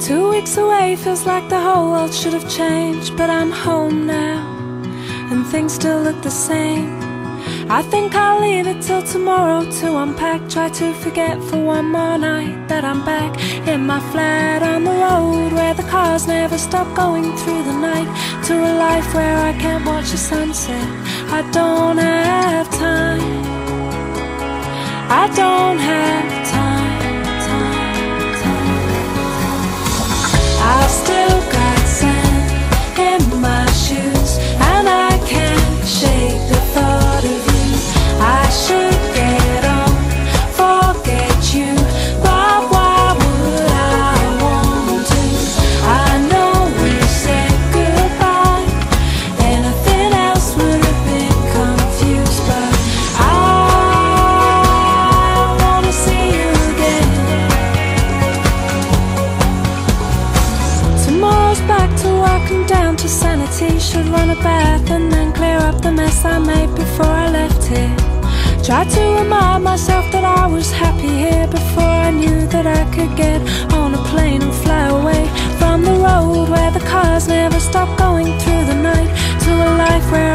2 weeks away feels like the whole world should have changed, but I'm home now, and things still look the same. I think I'll leave it till tomorrow to unpack. Try to forget for one more night that I'm back in my flat on the road, where the cars never stop going through the night, to a life where I can't watch the sunset. I don't have time, I don't have time, I've still got sand in my shoes, and I can't shake the thought of you. I should get on, forget you, but why would I want to? I know we said goodbye, anything else would have been confused, but I wanna see you again. Tomorrow's back to work and down to sanity. Should run a bath and then clear up the mess I made before I left here. Tried to remind myself that I was happy here before I knew that I could get on a plane and fly away from the road where the cars never stop going through the night, to a life where